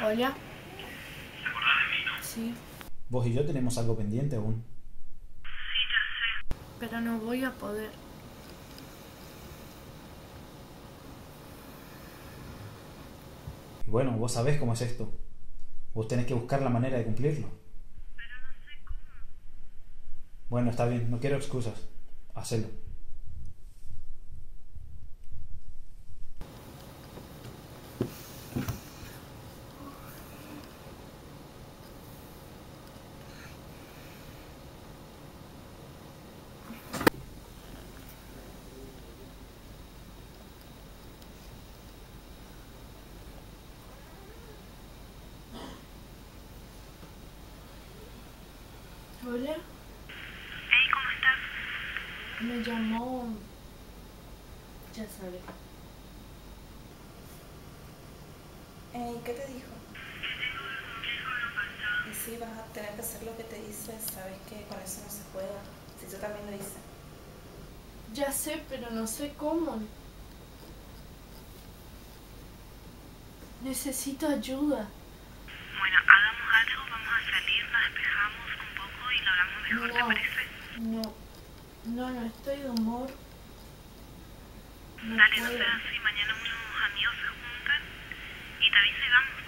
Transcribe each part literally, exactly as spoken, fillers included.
Hola. ¿Te acordás de mí, no? Sí, Vos y yo tenemos algo pendiente aún. Sí, ya sé. pero no voy a poder. Y bueno, vos sabés cómo es esto. Vos tenés que buscar la manera de cumplirlo. Pero no sé cómo. Bueno, está bien, no quiero excusas. Hacelo. Hola. Hey, ¿cómo estás? Me llamó... Ya sabes. Eh, ¿Qué te dijo? Que tengo que cumplir con lo pactado. Y sí, vas a tener que hacer lo que te dice, sabes que con eso no se juega. Si yo también lo hice. Ya sé, pero no sé cómo. Necesito ayuda. Bueno, hagamos algo, vamos a salir, nos despejamos un poco y lo hablamos mejor, ¿te No, parece? no, no, no estoy de humor. No Dale, no puedo. seas así, mañana unos amigos se juntan y te aviso y vamos.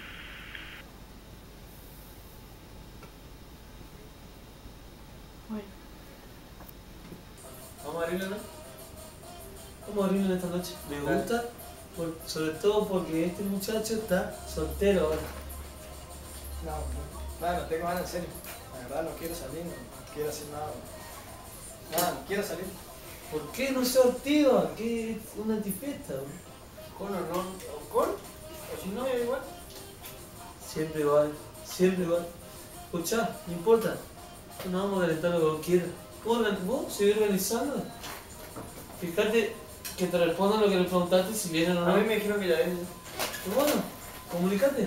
Bueno, Vamos a abrirlo, ¿no? Vamos a abrirlo esta noche. Me gusta, por- sobre todo porque este muchacho está soltero ahora. No, no, nada, no tengo ganas, en serio. La verdad no quiero salir, no, no quiero hacer nada. Nada, no quiero salir. ¿Por qué no se activa? ¿Qué es una antifiesta? ¿Con o no? ¿O con? ¿O si no, igual? Siempre igual, siempre igual. Escuchá, no importa. No vamos a calentar lo que quiera. ¿Vos, organ- vos seguís organizando? Fíjate que te respondan lo que le preguntaste si vienen o no. A mí me dijeron que ya ven. Pero bueno, comunicate.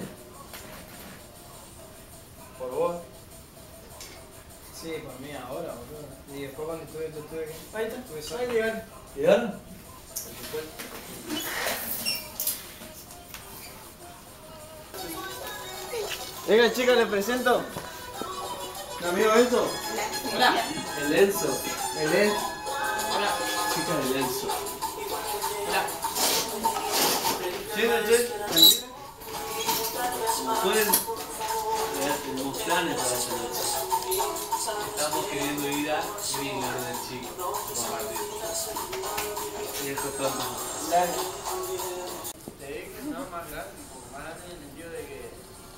¿Por vos? Sí, por mí ahora, boludo. Y después cuando estuve, yo estuve aquí. Ahí está, estuve solo. Ahí llegaron. ¿Llegaron? Por supuesto. Venga, chicas, les presento. Mi amigo Enzo. Hola. El Enzo. El Enzo. Chica del Enzo. Siéntate, tranquila. Pueden tenemos planes para esta noche. Estamos queriendo ir a Greenland del Chico. Y eso es todo. Dale. Te dije que no, más grande, más grande en el sentido de que...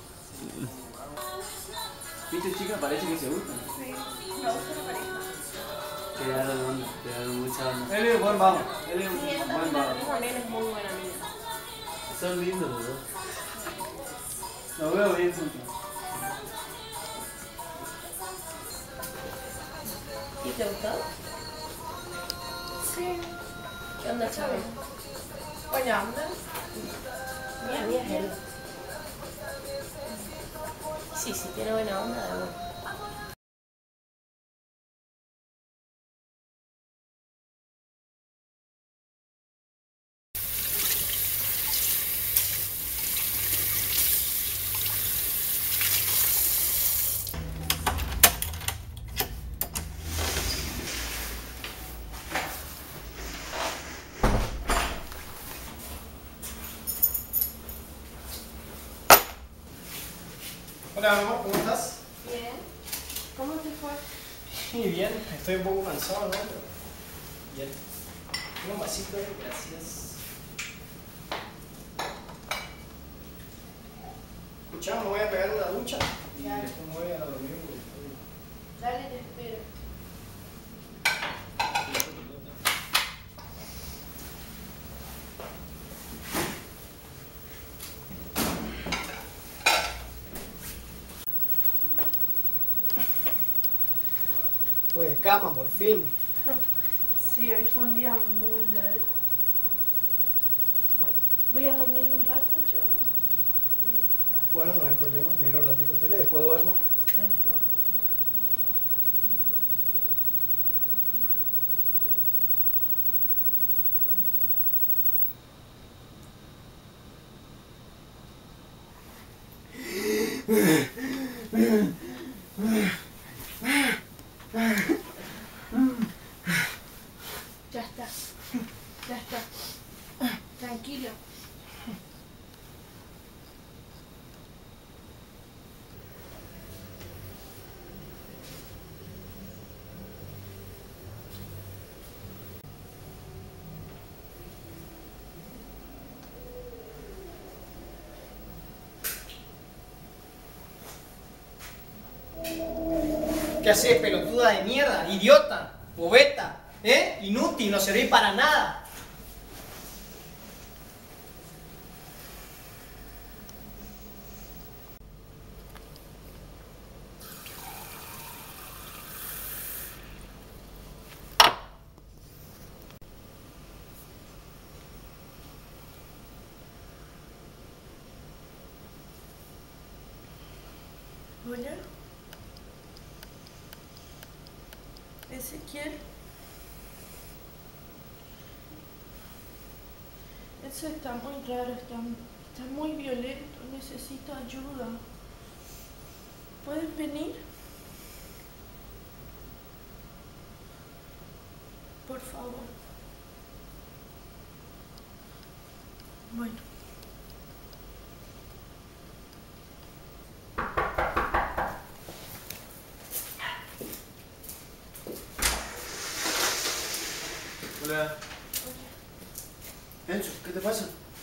¿Viste, chica? Parece que se gustan. Sí, me gusta la pareja. Quedaron onda, quedaron mucha onda. Él es un buen vago. Él es un Sí, ella buen también, vago. ella también es muy buena amiga. Son lindos los dos. Lo veo bien juntos. ¿Y te gustó? sí. ¿Qué onda, Chávez? Buena onda. Mi amiga es él. Sí, sí, tiene buena onda, de verdad. Hola, mi amor, ¿cómo estás? Bien. ¿Cómo te fue? Sí, bien. Estoy un poco cansado, ¿no? Pero bien. Tengo un vasito, gracias. Escuchá, me voy a pegar una ducha y Dale. después me voy a dormir porque estoy... Dale, te espero. Pues de cama, por fin. Sí, hoy fue un día muy largo. Bueno, voy a dormir un rato yo. Bueno, no hay problema. Miro un ratito tele, después duermo. Dale. Ya está. Ya está. Tranquilo. ¿Qué haces, pelotuda de mierda? ¡Idiota! ¡Bobeta! ¿Eh? Inútil, no servís para nada. Hola. Ezequiel. Eso está muy raro, está, está muy violento, necesito ayuda. ¿Puedes venir? Por favor. Bueno. Hola. Enzo, ¿qué te pasa?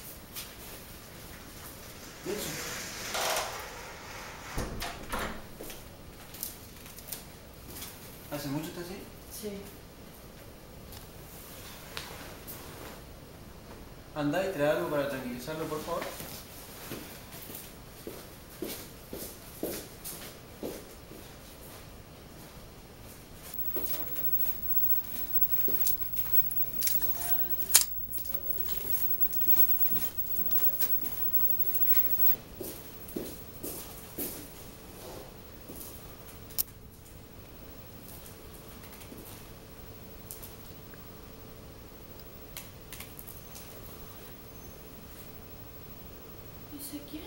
Enzo. ¿Hace mucho estás así? Sí. Andá y trae algo para tranquilizarlo, por favor. Ezequiel.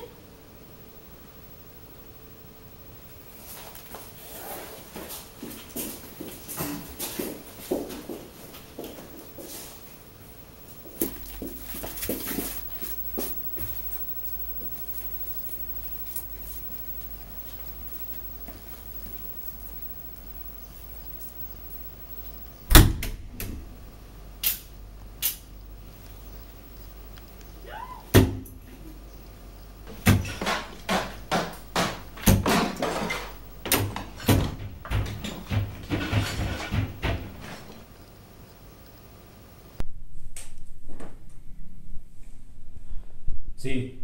Sí.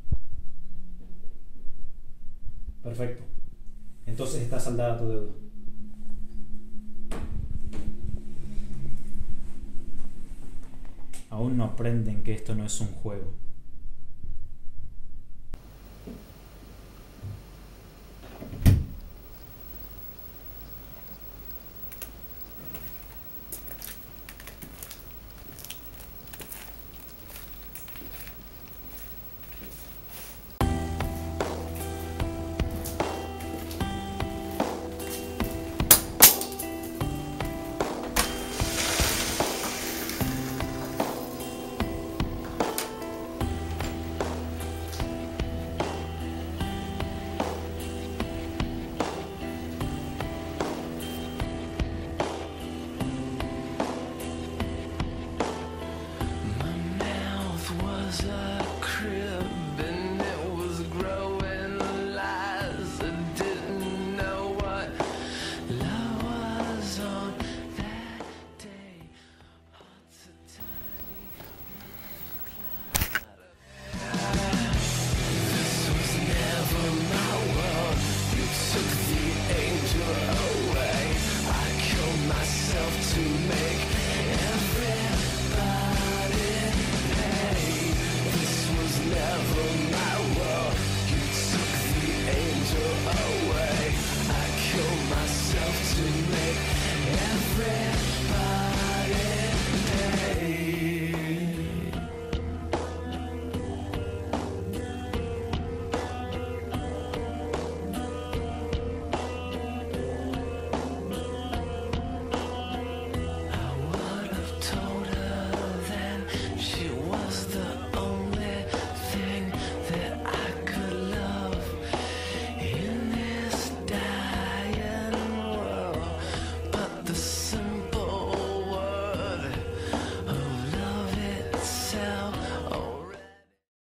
Perfecto. Entonces está saldada tu deuda. Aún no aprenden que esto no es un juego. My mouth was a